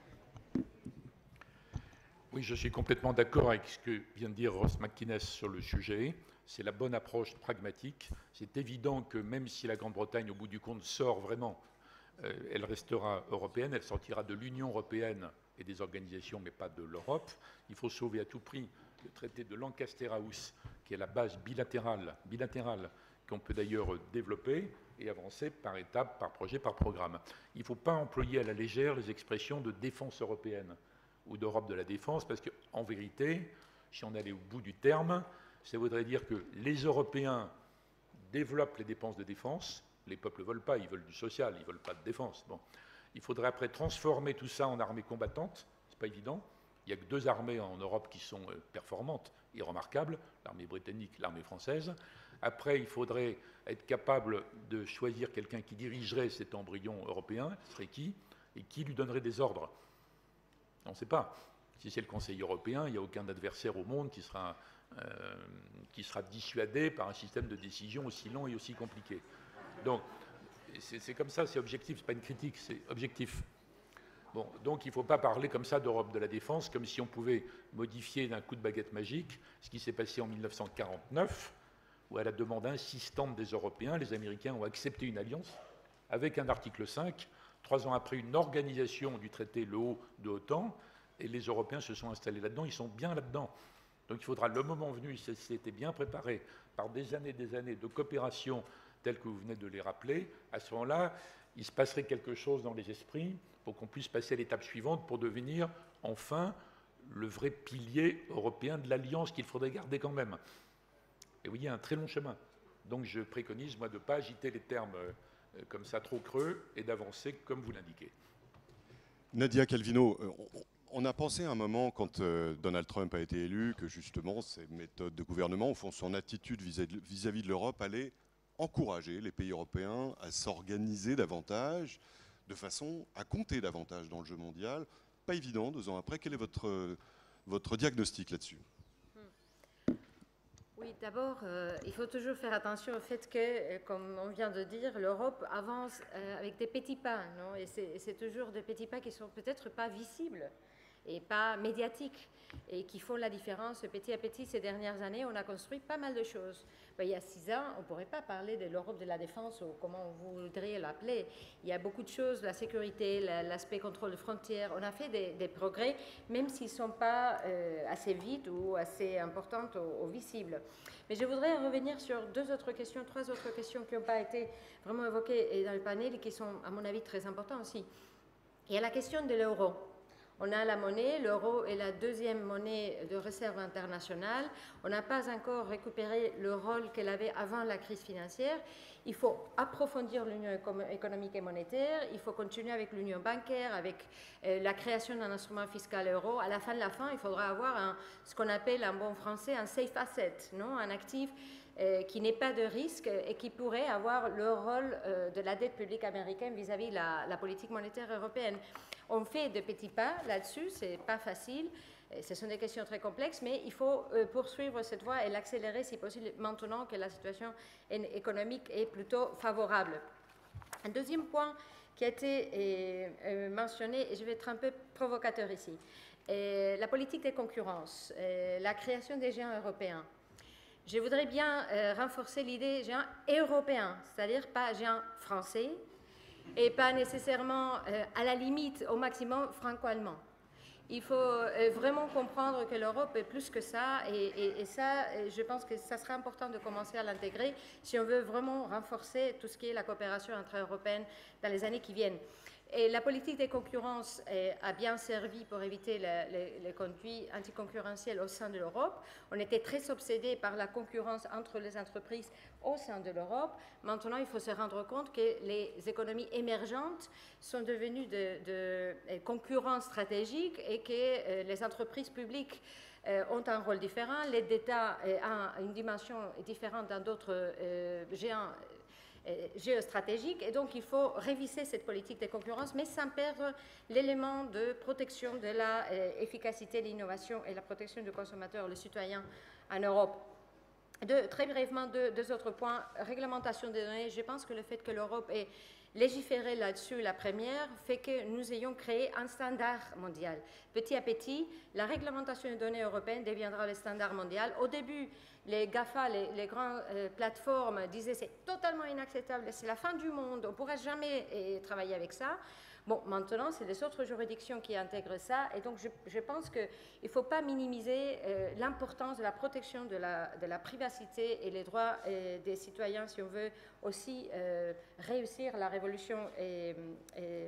Oui, je suis complètement d'accord avec ce que vient de dire Ross McInnes sur le sujet. C'est la bonne approche pragmatique. C'est évident que même si la Grande-Bretagne, au bout du compte, sort vraiment, euh, elle restera européenne, elle sortira de l'Union européenne et des organisations, mais pas de l'Europe. Il faut sauver à tout prix le traité de Lancaster House, qui est la base bilatérale, bilatérale qu'on peut d'ailleurs développer et avancer par étapes, par projet, par programme. Il ne faut pas employer à la légère les expressions de défense européenne ou d'Europe de la défense, parce qu'en vérité, si on allait au bout du terme, ça voudrait dire que les Européens développent les dépenses de défense, les peuples ne veulent pas, ils veulent du social, ils ne veulent pas de défense. Bon. Il faudrait après transformer tout ça en armée combattante, ce n'est pas évident. Il n'y a que deux armées en Europe qui sont performantes et remarquables, l'armée britannique, l'armée française. Après, il faudrait être capable de choisir quelqu'un qui dirigerait cet embryon européen, ce serait qui, et qui lui donnerait des ordres. On ne sait pas. Si c'est le Conseil européen, il n'y a aucun adversaire au monde qui sera, euh, qui sera dissuadé par un système de décision aussi long et aussi compliqué. Donc, c'est comme ça, c'est objectif, ce n'est pas une critique, c'est objectif. Bon, donc il ne faut pas parler comme ça d'Europe de la défense, comme si on pouvait modifier d'un coup de baguette magique ce qui s'est passé en mille neuf cent quarante-neuf, où à la demande insistante des Européens, les Américains ont accepté une alliance avec un article cinq, trois ans après une organisation du traité le haut de l'OTAN, et les Européens se sont installés là-dedans, ils sont bien là-dedans. Donc il faudra, le moment venu, c'était bien préparé par des années et des années de coopération telles que vous venez de les rappeler, à ce moment-là, il se passerait quelque chose dans les esprits pour qu'on puisse passer à l'étape suivante pour devenir enfin le vrai pilier européen de l'alliance qu'il faudrait garder quand même. Et oui, il y a un très long chemin. Donc je préconise, moi, de ne pas agiter les termes comme ça trop creux et d'avancer comme vous l'indiquez. Nadia Calvino, on a pensé à un moment, quand Donald Trump a été élu, que justement ces méthodes de gouvernement, au fond son attitude vis-à-vis de l'Europe, allait encourager les pays européens à s'organiser davantage, de façon à compter davantage dans le jeu mondial. Pas évident, deux ans après. Quel est votre, votre diagnostic là-dessus ? Oui, d'abord, euh, il faut toujours faire attention au fait que, comme on vient de dire, l'Europe avance euh, avec des petits pas, non ? Et c'est toujours des petits pas qui ne sont peut-être pas visibles et pas médiatiques, et qui font la différence petit à petit. Ces dernières années, on a construit pas mal de choses. Ben, il y a six ans, on ne pourrait pas parler de l'Europe de la défense, ou comment vous voudriez l'appeler. Il y a beaucoup de choses, la sécurité, l'aspect contrôle de frontières. On a fait des, des progrès, même s'ils ne sont pas euh, assez vite ou assez importants ou, ou visibles. Mais je voudrais revenir sur deux autres questions, trois autres questions qui n'ont pas été vraiment évoquées dans le panel et qui sont, à mon avis, très importantes aussi. Il y a la question de l'euro. On a la monnaie, l'euro est la deuxième monnaie de réserve internationale. On n'a pas encore récupéré le rôle qu'elle avait avant la crise financière. Il faut approfondir l'union économique et monétaire, il faut continuer avec l'union bancaire, avec euh, la création d'un instrument fiscal euro. À la fin de la fin, il faudra avoir un, ce qu'on appelle en bon français un safe asset, non, un actif euh, qui n'est pas de risque et qui pourrait avoir le rôle euh, de la dette publique américaine vis-à-vis de la, la politique monétaire européenne. On fait de petits pas là-dessus, ce n'est pas facile. Ce sont des questions très complexes, mais il faut poursuivre cette voie et l'accélérer si possible maintenant que la situation économique est plutôt favorable. Un deuxième point qui a été mentionné, et je vais être un peu provocateur ici, est la politique des concurrences, la création des géants européens. Je voudrais bien renforcer l'idée géant européen, c'est-à-dire pas géant français et pas nécessairement à la limite, au maximum, franco-allemand. Il faut vraiment comprendre que l'Europe est plus que ça, et, et, et ça, je pense que ça sera important de commencer à l'intégrer si on veut vraiment renforcer tout ce qui est la coopération intra-européenne dans les années qui viennent. Et la politique des concurrences a bien servi pour éviter le, le, les conduits anticoncurrentiels au sein de l'Europe. On était très obsédés par la concurrence entre les entreprises au sein de l'Europe. Maintenant, il faut se rendre compte que les économies émergentes sont devenues de, de concurrents stratégiques et que les entreprises publiques ont un rôle différent. L'aide d'État a une dimension différente dans d'autres euh, géants géostratégique, et donc il faut réviser cette politique de concurrence, mais sans perdre l'élément de protection de l'efficacité de l'innovation et la protection du consommateur, le citoyen en Europe. De, très brièvement, deux, deux autres points. Réglementation des données, je pense que le fait que l'Europe ait légiféré là-dessus, la première, fait que nous ayons créé un standard mondial. Petit à petit, la réglementation des données européennes deviendra le standard mondial. Au début, les GAFA, les, les grandes euh, plateformes, disaient c'est totalement inacceptable, c'est la fin du monde, on ne pourra jamais eh, travailler avec ça. Bon, maintenant, c'est les autres juridictions qui intègrent ça, et donc je, je pense qu'il ne faut pas minimiser euh, l'importance de la protection de la, de la privacité et les droits euh, des citoyens si on veut aussi euh, réussir la révolution euh, euh,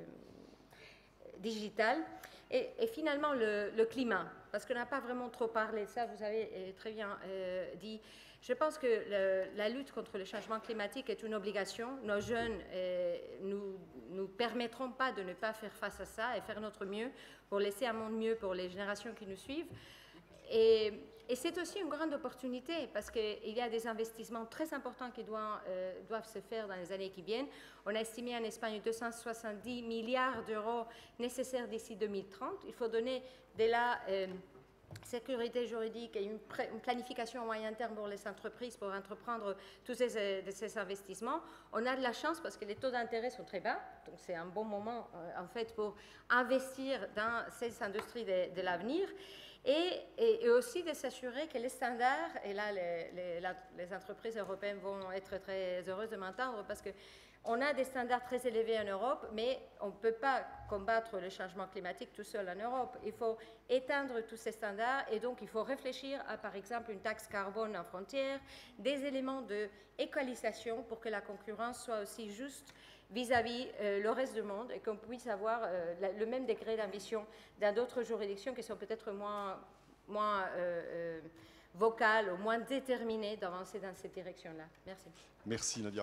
digitale. Et, et finalement, le, le climat, parce qu'on n'a pas vraiment trop parlé de ça, vous avez très bien euh, dit. Je pense que le, la lutte contre le changement climatique est une obligation. Nos jeunes euh, nous, nous permettront pas de ne pas faire face à ça et faire notre mieux pour laisser un monde mieux pour les générations qui nous suivent. Et, et c'est aussi une grande opportunité parce qu'il y a des investissements très importants qui doivent, euh, doivent se faire dans les années qui viennent. On a estimé en Espagne deux cent soixante-dix milliards d'euros nécessaires d'ici deux mille trente. Il faut donner de la euh, sécurité juridique et une, une planification à moyen terme pour les entreprises pour entreprendre tous ces, euh, ces investissements. On a de la chance parce que les taux d'intérêt sont très bas, donc c'est un bon moment euh, en fait pour investir dans ces industries de, de l'avenir. Et, et, et aussi de s'assurer que les standards, et là les, les, la, les entreprises européennes vont être très heureuses de m'entendre parce qu'on a des standards très élevés en Europe, mais on ne peut pas combattre le changement climatique tout seul en Europe. Il faut éteindre tous ces standards et donc il faut réfléchir à par exemple une taxe carbone en frontière, des éléments d'équalisation pour que la concurrence soit aussi juste vis-à-vis euh, le reste du monde et qu'on puisse avoir euh, la, le même degré d'ambition dans d'autres juridictions qui sont peut-être moins, moins euh, euh, vocales ou moins déterminées d'avancer dans cette direction-là. Merci. Merci Nadia.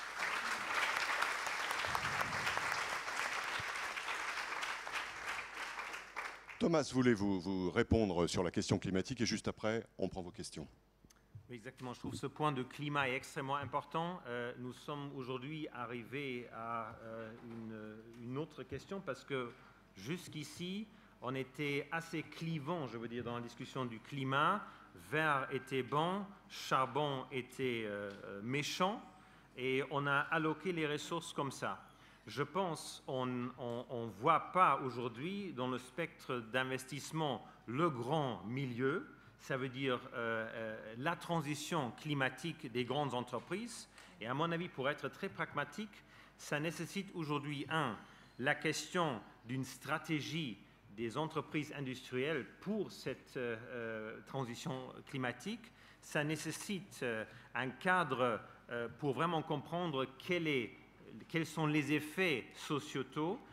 Thomas, voulez-vous vous répondre sur la question climatique et juste après, on prend vos questions. Exactement, je trouve ce point de climat est extrêmement important. Euh, nous sommes aujourd'hui arrivés à euh, une, une autre question parce que jusqu'ici, on était assez clivant, je veux dire, dans la discussion du climat. Vert était bon, charbon était euh, méchant et on a alloqué les ressources comme ça. Je pense qu'on ne voit pas aujourd'hui dans le spectre d'investissement le grand milieu. Ça veut dire euh, euh, la transition climatique des grandes entreprises. Et à mon avis, pour être très pragmatique, ça nécessite aujourd'hui, un, la question d'une stratégie des entreprises industrielles pour cette euh, euh, transition climatique. Ça nécessite euh, un cadre euh, pour vraiment comprendre quel est, quels sont les effets sociétaux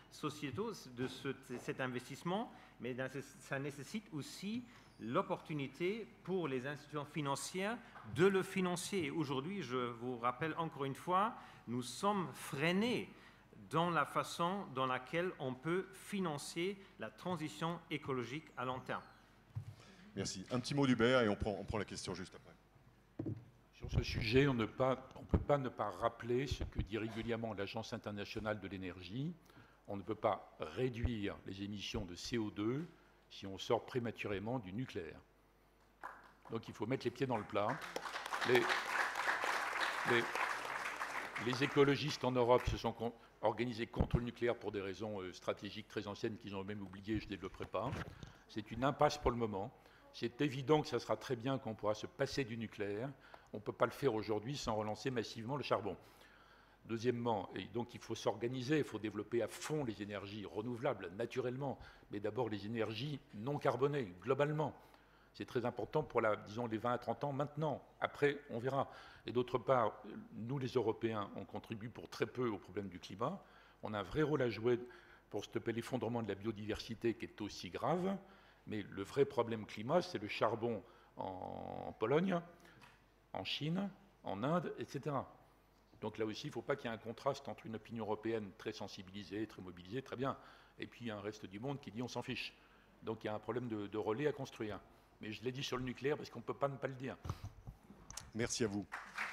sociétaux de ce, cet investissement, mais ça nécessite aussi l'opportunité pour les institutions financières de le financer. Aujourd'hui, je vous rappelle encore une fois, nous sommes freinés dans la façon dans laquelle on peut financer la transition écologique à long terme. Merci. Un petit mot d'Hubert et on prend, on prend la question juste après. Sur ce sujet, on ne peut pas ne pas rappeler ce que dit régulièrement l'Agence internationale de l'énergie. On ne peut pas réduire les émissions de C O deux si on sort prématurément du nucléaire. Donc il faut mettre les pieds dans le plat. Les, les, les écologistes en Europe se sont con, organisés contre le nucléaire pour des raisons euh, stratégiques très anciennes qu'ils ont même oubliées, je ne développerai pas. C'est une impasse pour le moment. C'est évident que ça sera très bien qu'on pourra se passer du nucléaire. On ne peut pas le faire aujourd'hui sans relancer massivement le charbon. Deuxièmement, et donc il faut s'organiser, il faut développer à fond les énergies renouvelables, naturellement, mais d'abord les énergies non carbonées, globalement. C'est très important pour, la, disons, les vingt à trente ans maintenant. Après, on verra. Et d'autre part, nous, les Européens, on contribue pour très peu au problème du climat. On a un vrai rôle à jouer pour stopper l'effondrement de la biodiversité qui est aussi grave. Mais le vrai problème climat, c'est le charbon en, en Pologne, en Chine, en Inde, et cetera. Donc là aussi, il ne faut pas qu'il y ait un contraste entre une opinion européenne très sensibilisée, très mobilisée, très bien, et puis un reste du monde qui dit on s'en fiche. Donc il y a un problème de, de relais à construire. Mais je l'ai dit sur le nucléaire parce qu'on ne peut pas ne pas le dire. Merci à vous.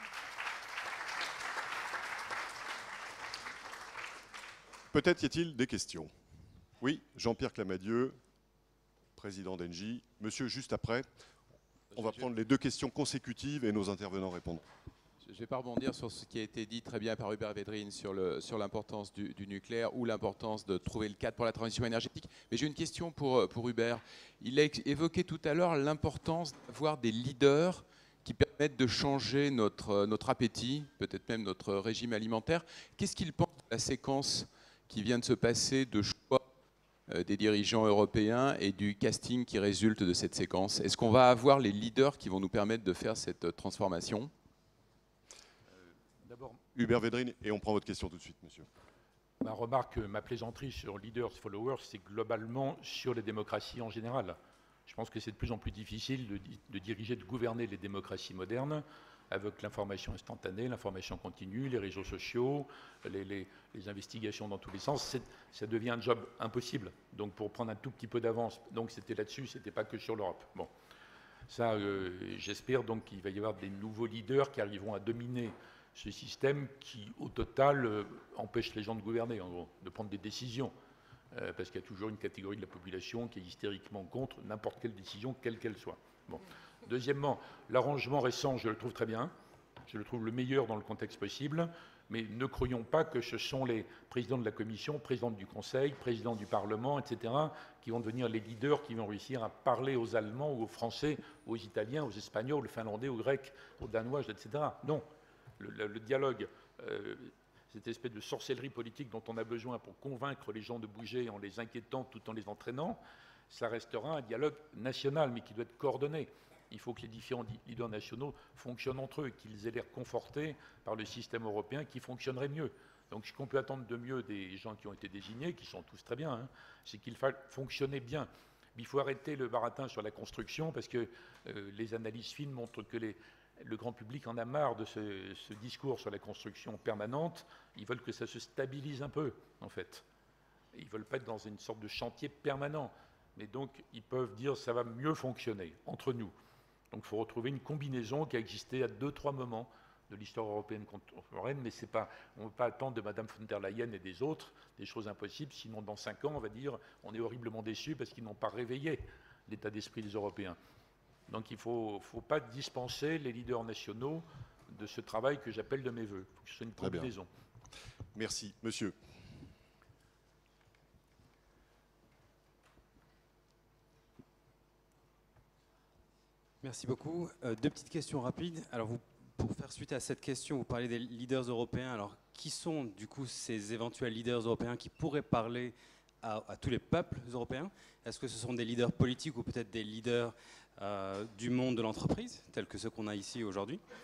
Peut-être y a-t-il des questions. Oui, Jean-Pierre Clamadieu, président d'Engie. Monsieur, juste après, on va prendre les deux questions consécutives et nos intervenants répondront. Je ne vais pas rebondir sur ce qui a été dit très bien par Hubert Védrine sur le, sur l'importance du, du nucléaire ou l'importance de trouver le cadre pour la transition énergétique. Mais j'ai une question pour, pour Hubert. Il a évoqué tout à l'heure l'importance d'avoir des leaders qui permettent de changer notre, notre appétit, peut-être même notre régime alimentaire. Qu'est-ce qu'il pense de la séquence qui vient de se passer de choix des dirigeants européens et du casting qui résulte de cette séquence? Est-ce qu'on va avoir les leaders qui vont nous permettre de faire cette transformation? Hubert Védrine, et on prend votre question tout de suite, monsieur. Ma remarque, ma plaisanterie sur leaders, followers, c'est globalement sur les démocraties en général. Je pense que c'est de plus en plus difficile de, de diriger, de gouverner les démocraties modernes avec l'information instantanée, l'information continue, les réseaux sociaux, les, les, les investigations dans tous les sens. Ça devient un job impossible. Donc pour prendre un tout petit peu d'avance, donc c'était là-dessus, c'était pas que sur l'Europe. Bon, ça, euh, j'espère donc qu'il va y avoir des nouveaux leaders qui arriveront à dominer ce système qui, au total, euh, empêche les gens de gouverner, en gros, de prendre des décisions. Euh, parce qu'il y a toujours une catégorie de la population qui est hystériquement contre n'importe quelle décision, quelle qu'elle soit. Bon. Deuxièmement, l'arrangement récent, je le trouve très bien. Je le trouve le meilleur dans le contexte possible. Mais ne croyons pas que ce sont les présidents de la Commission, présidents du Conseil, présidents du Parlement, et cetera, qui vont devenir les leaders, qui vont réussir à parler aux Allemands, ou aux Français, aux Italiens, aux Espagnols, aux Finlandais, aux Grecs, aux Danois, et cetera. Non. Le, le, le dialogue, euh, cette espèce de sorcellerie politique dont on a besoin pour convaincre les gens de bouger en les inquiétant tout en les entraînant, ça restera un dialogue national, mais qui doit être coordonné. Il faut que les différents leaders nationaux fonctionnent entre eux, qu'ils aient l'air confortés par le système européen qui fonctionnerait mieux. Donc ce qu'on peut attendre de mieux des gens qui ont été désignés, qui sont tous très bien, hein, c'est qu'il faille fonctionner bien. Mais il faut arrêter le baratin sur la construction, parce que euh, les analyses fines montrent que les le grand public en a marre de ce, ce discours sur la construction permanente. Ils veulent que ça se stabilise un peu, en fait. Ils ne veulent pas être dans une sorte de chantier permanent. Mais donc, ils peuvent dire que ça va mieux fonctionner entre nous. Donc, il faut retrouver une combinaison qui a existé à deux, trois moments de l'histoire européenne contemporaine. Mais c'est pas, on ne peut pas attendre de Mme von der Leyen et des autres des choses impossibles. Sinon, dans cinq ans, on va dire on est horriblement déçus parce qu'ils n'ont pas réveillé l'état d'esprit des Européens. Donc il ne faut, faut pas dispenser les leaders nationaux de ce travail que j'appelle de mes voeux. Il faut que ce soit une combinaison. Merci. Monsieur. Merci beaucoup. Euh, deux petites questions rapides. Alors vous, pour faire suite à cette question, vous parlez des leaders européens. Alors qui sont du coup ces éventuels leaders européens qui pourraient parler à, à tous les peuples européens? Est-ce que ce sont des leaders politiques ou peut-être des leaders Euh, du monde de l'entreprise, tels que ceux qu'on a ici aujourd'hui?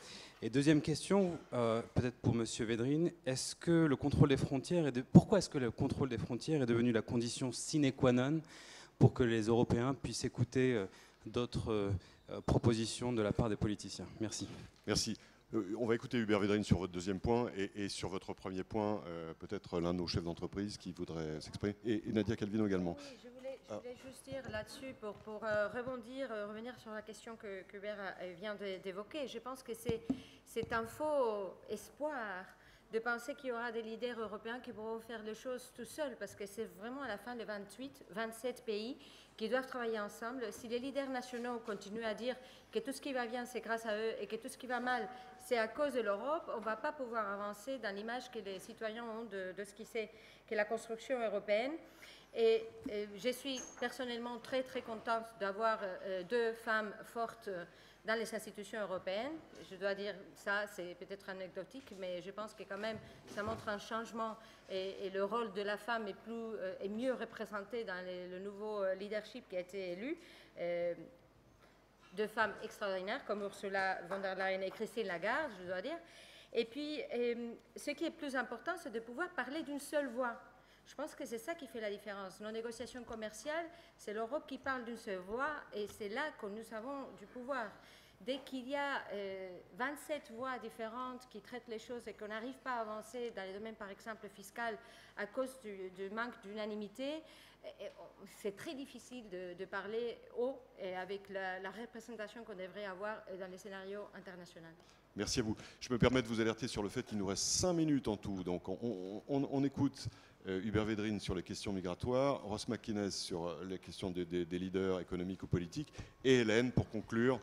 Et deuxième question, euh, peut-être pour Monsieur Védrine, est-ce que le contrôle des frontières est de... pourquoi est-ce que le contrôle des frontières est devenu la condition sine qua non pour que les Européens puissent écouter euh, d'autres euh, propositions de la part des politiciens? Merci. Merci. Euh, on va écouter Hubert Védrine sur votre deuxième point et, et sur votre premier point, euh, peut-être l'un de nos chefs d'entreprise qui voudrait s'exprimer, et, et Nadia Calvino également. Oui, je voulais, je voulais juste dire là-dessus, pour, pour euh, rebondir, euh, revenir sur la question que, que Hubert a, vient d'évoquer. Je pense que c'est un faux espoir de penser qu'il y aura des leaders européens qui pourront faire les choses tout seuls, parce que c'est vraiment à la fin les vingt-huit, vingt-sept pays qui doivent travailler ensemble. Si les leaders nationaux continuent à dire que tout ce qui va bien, c'est grâce à eux, et que tout ce qui va mal, c'est à cause de l'Europe, on ne va pas pouvoir avancer dans l'image que les citoyens ont de, de ce qui c'est que la construction européenne. Et, et je suis personnellement très, très contente d'avoir euh, deux femmes fortes dans les institutions européennes. Je dois dire ça, c'est peut-être anecdotique, mais je pense que quand même, ça montre un changement et, et le rôle de la femme est, plus, euh, est mieux représenté dans les, le nouveau leadership qui a été élu. Euh, deux femmes extraordinaires comme Ursula von der Leyen et Christine Lagarde, je dois dire. Et puis, euh, ce qui est plus important, c'est de pouvoir parler d'une seule voix. Je pense que c'est ça qui fait la différence. Nos négociations commerciales, c'est l'Europe qui parle d'une seule voix et c'est là que nous avons du pouvoir. Dès qu'il y a euh, vingt-sept voix différentes qui traitent les choses et qu'on n'arrive pas à avancer dans les domaines, par exemple, fiscal, à cause du, du manque d'unanimité, c'est très difficile de, de parler haut et avec la, la représentation qu'on devrait avoir dans les scénarios internationaux. Merci à vous. Je me permets de vous alerter sur le fait qu'il nous reste cinq minutes en tout. Donc on, on, on écoute euh, Hubert Védrine sur les questions migratoires, Ross McInnes sur les questions des, des, des leaders économiques ou politiques, et Hélène pour conclure.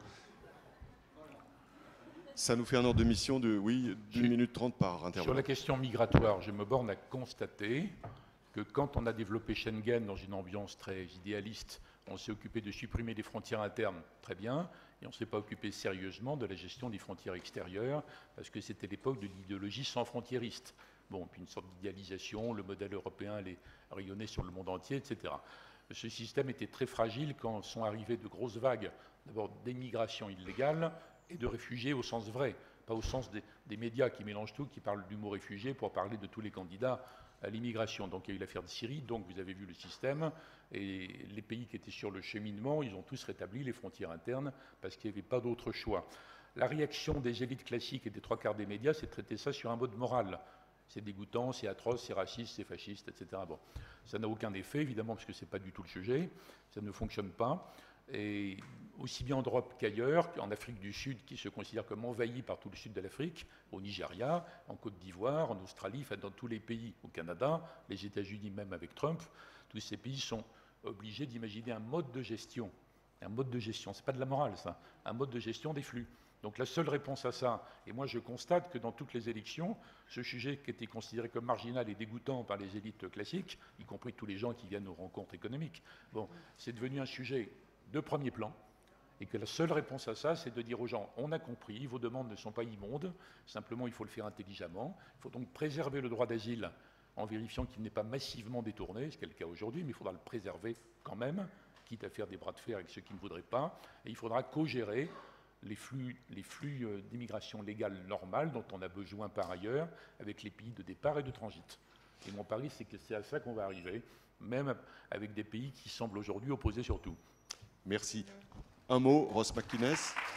Ça nous fait un ordre de mission de, oui, d'une minute trente par intervenant. Sur la question migratoire, je me borne à constater que quand on a développé Schengen dans une ambiance très idéaliste, on s'est occupé de supprimer les frontières internes, très bien, et on ne s'est pas occupé sérieusement de la gestion des frontières extérieures, parce que c'était l'époque de l'idéologie sans frontiériste. Bon, puis une sorte d'idéalisation, le modèle européen allait rayonner sur le monde entier, et cetera. Ce système était très fragile quand sont arrivées de grosses vagues, d'abord d'émigration illégale et de réfugiés au sens vrai, pas au sens des, des médias qui mélangent tout, qui parlent du mot réfugié pour parler de tous les candidats à l'immigration. Donc il y a eu l'affaire de Syrie, donc vous avez vu le système, et les pays qui étaient sur le cheminement, ils ont tous rétabli les frontières internes parce qu'il n'y avait pas d'autre choix. La réaction des élites classiques et des trois quarts des médias, c'est de traiter ça sur un mode moral. C'est dégoûtant, c'est atroce, c'est raciste, c'est fasciste, et cetera. Bon, ça n'a aucun effet, évidemment, parce que ce n'est pas du tout le sujet, ça ne fonctionne pas. Et aussi bien en Europe qu'ailleurs, en Afrique du Sud, qui se considère comme envahi par tout le sud de l'Afrique, au Nigeria, en Côte d'Ivoire, en Australie, enfin dans tous les pays, au Canada, les États-Unis même avec Trump, tous ces pays sont obligés d'imaginer un mode de gestion. Un mode de gestion, ce n'est pas de la morale ça, un mode de gestion des flux. Donc la seule réponse à ça, et moi je constate que dans toutes les élections, ce sujet qui était considéré comme marginal et dégoûtant par les élites classiques, y compris tous les gens qui viennent aux rencontres économiques, bon, c'est devenu un sujet de premier plan, et que la seule réponse à ça, c'est de dire aux gens, on a compris, vos demandes ne sont pas immondes, simplement il faut le faire intelligemment, il faut donc préserver le droit d'asile en vérifiant qu'il n'est pas massivement détourné, ce qui est le cas aujourd'hui, mais il faudra le préserver quand même, quitte à faire des bras de fer avec ceux qui ne voudraient pas, et il faudra co-gérer les flux, les flux d'immigration légale normale dont on a besoin par ailleurs avec les pays de départ et de transit. Et mon pari, c'est que c'est à ça qu'on va arriver, même avec des pays qui semblent aujourd'hui opposés sur tout. Merci. Un mot, Ross McInnes.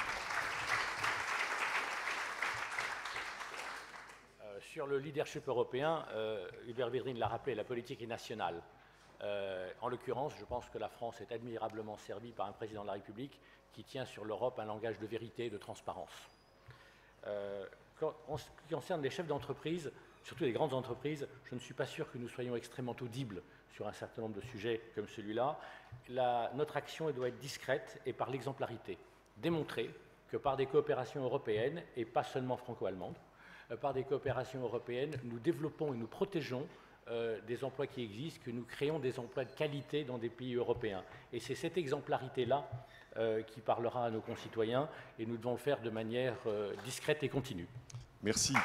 Euh, sur le leadership européen, euh, Hubert Védrine l'a rappelé, la politique est nationale. Euh, en l'occurrence, je pense que la France est admirablement servie par un président de la République qui tient sur l'Europe un langage de vérité et de transparence. Euh, quand, en ce qui concerne les chefs d'entreprise, surtout les grandes entreprises, je ne suis pas sûr que nous soyons extrêmement audibles sur un certain nombre de sujets comme celui-là. Notre action elle doit être discrète et par l'exemplarité. Démontrer que par des coopérations européennes, et pas seulement franco-allemandes, euh, par des coopérations européennes, nous développons et nous protégeons euh, des emplois qui existent, que nous créons des emplois de qualité dans des pays européens. Et c'est cette exemplarité-là euh, qui parlera à nos concitoyens, et nous devons le faire de manière euh, discrète et continue. Merci.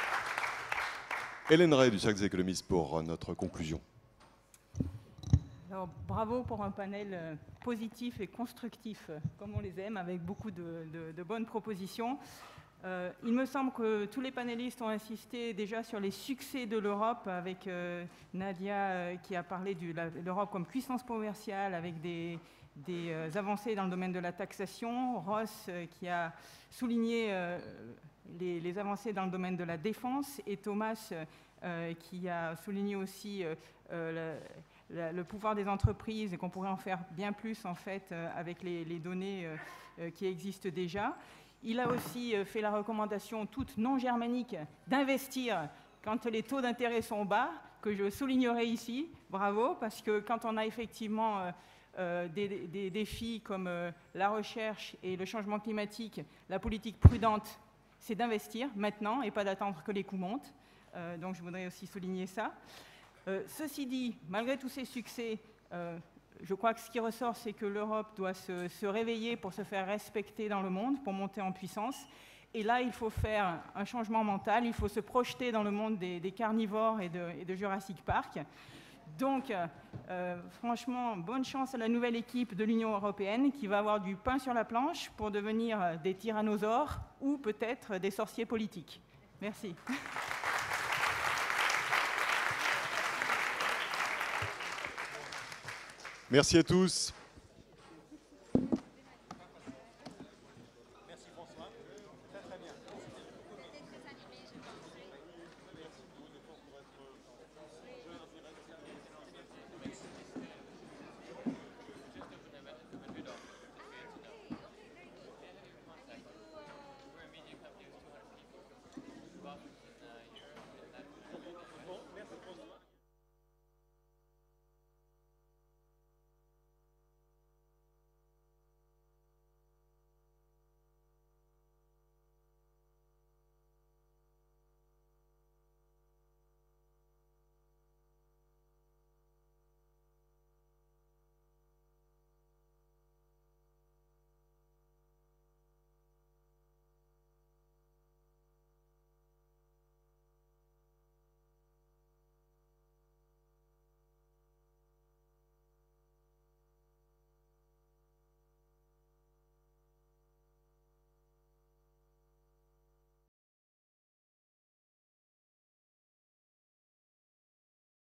Hélène Rey du Cercle des économistes pour notre conclusion. Alors, bravo pour un panel euh, positif et constructif, euh, comme on les aime, avec beaucoup de, de, de bonnes propositions. Euh, il me semble que tous les panélistes ont insisté déjà sur les succès de l'Europe, avec euh, Nadia euh, qui a parlé de l'Europe comme puissance commerciale, avec des, des euh, avancées dans le domaine de la taxation, Ross euh, qui a souligné euh, les, les avancées dans le domaine de la défense, et Thomas euh, qui a souligné aussi euh, euh, la, le pouvoir des entreprises et qu'on pourrait en faire bien plus en fait euh, avec les, les données euh, euh, qui existent déjà. Il a aussi fait la recommandation toute non germanique d'investir quand les taux d'intérêt sont bas, que je soulignerai ici. Bravo, parce que quand on a effectivement euh, euh, des, des défis comme euh, la recherche et le changement climatique, la politique prudente, c'est d'investir maintenant et pas d'attendre que les coûts montent. Euh, donc je voudrais aussi souligner ça. Euh, ceci dit, malgré tous ces succès, euh, je crois que ce qui ressort, c'est que l'Europe doit se, se réveiller pour se faire respecter dans le monde, pour monter en puissance. Et là, il faut faire un changement mental, il faut se projeter dans le monde des, des carnivores et de, et de Jurassic Park. Donc, euh, franchement, bonne chance à la nouvelle équipe de l'Union européenne qui va avoir du pain sur la planche pour devenir des tyrannosaures ou peut-être des sorciers politiques. Merci. Merci à tous.